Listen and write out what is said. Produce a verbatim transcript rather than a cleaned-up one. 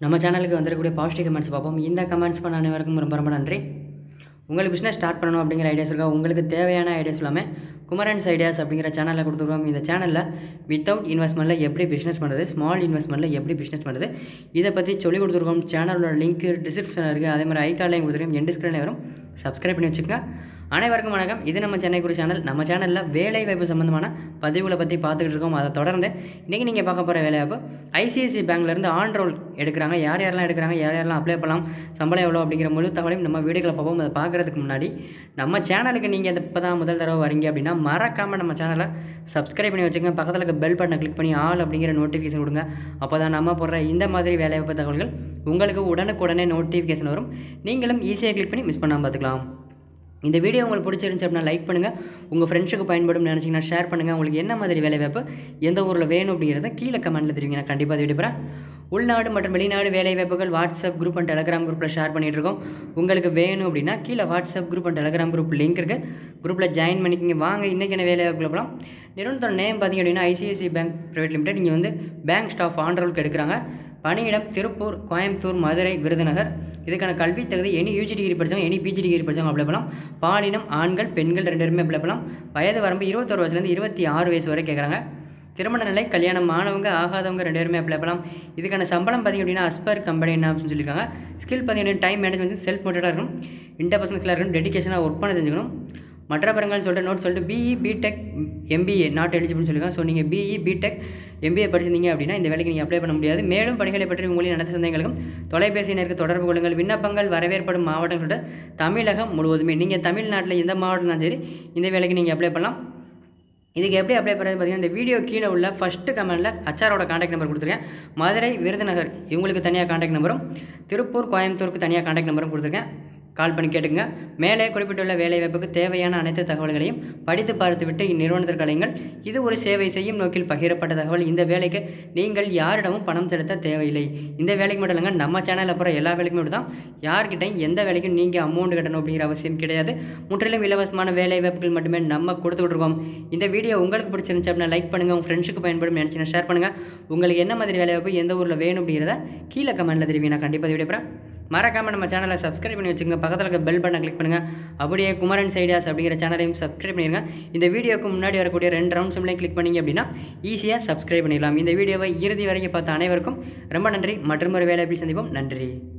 நம்ம சேனலுக்கு வந்திருக்கக்கூடிய பாசிட்டிவ் கமெண்ட்ஸ் பார்ப்போம். இந்த கமெண்ட்ஸ் பண்ண அனைவருக்கும் ரொம்ப ரொம்ப நன்றி. உங்களுக்கு பிஸ்னஸ் ஸ்டார்ட் பண்ணணும் அப்படிங்கிற ஐடியாஸ் இருக்கா? உங்களுக்கு தேவையான ஐடியாஸ் எல்லாமே குமரன்ஸ் ஐடியாஸ் அப்படிங்கிற சேனலில் கொடுத்துருக்கோம். இந்த சேனலில் வித்தவுட் இன்வெஸ்ட்மெண்ட்டில் எப்படி பிஸ்னஸ் பண்ணுறது, ஸ்மால் இன்வெஸ்ட்மெண்ட்டில் எப்படி பிஸ்னஸ் பண்ணுறது, இதை பற்றி சொல்லிக் கொடுத்துருக்கோம். சேனலோட லிங்க் டிஸ்கிரிப்ஷனில் இருக்குது. அதே மாதிரி ஐகார்ட்லையும் கொடுத்துருக்கோம். என் டிஸ்கிரிப்ஷனில் வரும். சப்ஸ்கிரைப் பண்ணி வச்சுக்கோங்க. அனைவருக்கும் வணக்கம். இது நம்ம சென்னை குறி சேனல். நம்ம சேனலில் வேலை வாய்ப்பு சம்மந்தமான பதிவுகளை பற்றி பார்த்துக்கிட்டு இருக்கோம். அதை தொடர்ந்து இன்றைக்கி நீங்கள் பார்க்க போகிற வேலைவாய்ப்பு ஐசிஐசி பேங்க்லேருந்து ஆன் ரோல் எடுக்கிறாங்க. யார் யாரெல்லாம் எடுக்கிறாங்க, யார் யாரெல்லாம் அப்ளை பண்ணலாம், சம்பளம் எவ்வளோ அப்படிங்கிற முழு தகவலையும் நம்ம வீடியோக்களை பார்ப்போம். அதை பார்க்குறதுக்கு முன்னாடி நம்ம சேனலுக்கு நீங்கள் இப்போ தான் முதல் தடவை வரீங்க அப்படின்னா மறக்காமல் நம்ம சேனலை சப்ஸ்கிரைப் பண்ணி வச்சுக்கோங்க. பக்கத்தில் இருக்க பெல் பட்டனை கிளிக் பண்ணி ஆல் அப்படிங்கிற நோட்டிஃபிகேஷன் கொடுங்க. அப்போ தான் நம்ம போடுற இந்த மாதிரி வேலைவாய்ப்பு தகவல்கள் உங்களுக்கு உடனுக்குடனே நோட்டிஃபிகேஷன் வரும். நீங்களும் ஈஸியாக கிளிக் பண்ணி மிஸ் பண்ணாமல் பார்த்துக்கலாம். இந்த வீடியோ உங்களுக்கு பிடிச்சிருந்துச்சு அப்படின்னா லைக் பண்ணுங்கள். உங்கள் ஃப்ரெண்ட்ஸுக்கு பயன்படும் நினச்சிங்கன்னா ஷேர் பண்ணுங்கள். உங்களுக்கு என்ன மாதிரி வேலைவாய்ப்பு எந்த ஊரில் வேணும் அப்படிங்கிறத கீழே கமெண்ட்டில் தெரிவிங்க. நான் கண்டிப்பாக அதை விடுப்பேன். உள்நாடு மற்றும் வெளிநாடு வேலைவாய்ப்புகள் வாட்ஸ்அப் குரூப் அண்ட் டெலகிராம் குரூப்பில் ஷேர் பண்ணிகிட்டு இருக்கோம். உங்களுக்கு வேணும் அப்படின்னா கீழே WhatsApp group and Telegram group link இருக்குது. குரூப்பில் ஜாயின் பண்ணிக்கிங்க. வாங்க இன்றைக்கி என்ன வேலைவாய்ப்புகள் போகலாம். நிறுவனத்தோட நேம் பார்த்திங்க அப்படின்னா ஐசிஐசி பேங்க் ப்ரைவேட் லிமிடெட். இங்கே வந்து பேங்க் ஸ்டாஃப் ஆன் ரோலுக்கு எடுக்கிறாங்க. பணியிடம் திருப்பூர், கோயம்புத்தூர், மதுரை, விருதுநகர். இதுக்கான கல்வி தகுதி எனி யூஜி டிகிரி படித்தவங்க, எனி பிஜி டிகிரி படித்தவங்க அப்ளை பண்ணலாம். பாலினம் ஆண்கள் பெண்கள் ரெண்டு பேருமே அப்ளை பண்ணலாம். வயது வரம்பு இருபத்தொரு வயசுலேருந்து இருபத்தி ஆறு வயசு வரை கேட்குறாங்க. திருமண நிலை கல்யாணம் ஆனவங்க ஆகாதவங்க ரெண்டு பேருமே அப்ளை பண்ணலாம். இதுக்கான சம்பளம் பார்த்திங்க அப்படின்னா அஸ்பர் கம்பெனி என்ன அப்படின்னு சொல்லியிருக்காங்க. ஸ்கில் பார்த்திங்கன்னா டைம் மேனேஜ்மெண்ட் செல்ஃப் மோட்டிவாக இருக்கணும், இன்டர்பர்சனல் இருக்கணும், டெடிகேஷனாக ஒர்க் பண்ண தெரிஞ்சுக்கணும். மற்ற பரங்கள்னு சொல்லிட்டு நோட் சொல்லிட்டு பிஇ பிடெக் எம்பிஏ நாட் எலிஜிபிள்னு சொல்லியிருக்காங்க. ஸோ நீங்கள் பிஇ பிடெக் எம்பிஏ படிச்சிருந்தீங்க அப்படின்னா இந்த வேலைக்கு நீங்கள் அப்ளை பண்ண முடியாது. மேலும் பணிகளை பற்றி உங்களின் அனைத்து சந்தேகங்களுக்கும் தொலைபேசியினருக்கு தொடர்பு கொள்ளுங்கள். விண்ணப்பங்கள் வரவேற்படும் மாவட்டம் சொல்லிட்டு தமிழகம் முழுவதுமே. நீங்கள் தமிழ்நாட்டில் எந்த மாவட்டம் தான் சரி இந்த வேலைக்கு நீங்கள் அப்ளை பண்ணலாம். இதுக்கு எப்படி அப்ளை பண்ணுறது பார்த்தீங்கன்னா இந்த வீடியோ கீழே உள்ள ஃபஸ்ட்டு கமெண்ட்டில் ஹச்ஆரோட காண்டாக்ட் நம்பர் கொடுத்துருக்கேன். மதுரை, விருதுநகர் இவங்களுக்கு தனியாக காண்டாக்ட் நம்பரும், திருப்பூர், கோயம்புத்தூருக்கு தனியாக காண்டாக்ட் நம்பரும் கொடுத்துருக்கேன். கால் பண்ணி கேட்டுங்க. மேலே குறிப்பிட்டுள்ள வேலைவாய்ப்புக்கு தேவையான அனைத்து தகவல்களையும் படித்து பார்த்துவிட்டு இந்நிறுவனத்திற்கு அழையுங்கள். இது ஒரு சேவை செய்யும் நோக்கில் பகிரப்பட்ட தகவல். இந்த வேலைக்கு நீங்கள் யாரிடமும் பணம் செலுத்த தேவையில்லை. இந்த வேலைக்கு மட்டும் இல்லைங்க, நம்ம சேனலில் போகிற எல்லா வேலைக்குமே இப்படி தான். யார்கிட்டையும் எந்த வேலைக்கும் நீங்கள் அமௌண்ட் கட்டணும் அப்படிங்கிற அவசியம் கிடையாது. முற்றிலும் இலவசமான வேலை வாய்ப்புகள் மட்டுமே நம்ம கொடுத்துக்கிட்டு இருக்கோம். இந்த வீடியோ உங்களுக்கு பிடிச்சிருந்துச்சு அப்படின்னா லைக் பண்ணுங்கள். உங்கள் ஃப்ரெண்ட்ஸுக்கு பயன்படும் நினச்சினா ஷேர் பண்ணுங்கள். உங்களுக்கு என்ன மாதிரி வேலைவாய்ப்பு எந்த ஊரில் வேணும் அப்படிங்கிறத கீழே கமெண்ட்டில் தெரிவிங்க. நான் கண்டிப்பாக விடைபெறேன். மறக்காமல் நம்ம சேனலை சப்ஸ்கிரைப் பண்ணி வச்சுங்க. பக்கத்தில் இருக்க பெல் பட்டனை கிளிக் பண்ணுங்கள். அப்படியே குமரன்ஸ் ஐடியாஸ் அப்படிங்கிற சேனலையும் சப்ஸ்கிரைப் பண்ணிடுங்க. இந்த வீடியோக்கு முன்னாடி வரக்கூடிய ரெண்டு ரவுண்ட் சிம்லையும் கிளிக் பண்ணிங்க அப்படின்னா ஈஸியாக சப்ஸ்கிரைப் பண்ணிடலாம். இந்த வீடியோவை இறுதி வரைக்கும் பார்த்த அனைவருக்கும் ரொம்ப நன்றி. மற்றும் ஒரு வேலை எப்படி சந்திப்போம். நன்றி.